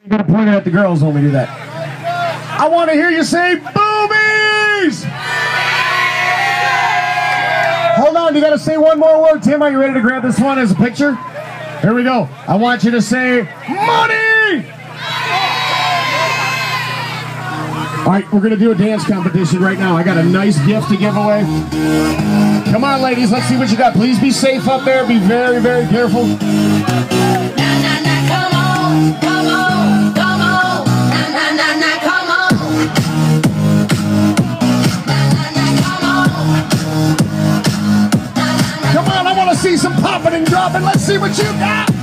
You gotta point it at the girls when we do that. I want to hear you say boobies! Hold on, you gotta say one more word. Tim, are you ready to grab this one as a picture? Here we go. I want you to say money! All right, we're gonna do a dance competition right now. I got a nice gift to give away. Come on, ladies, let's see what you got. Please be safe up there. Be very, very careful. Come on, come on, come on. Come on. Come on, I want to see some popping and dropping. Let's see what you got.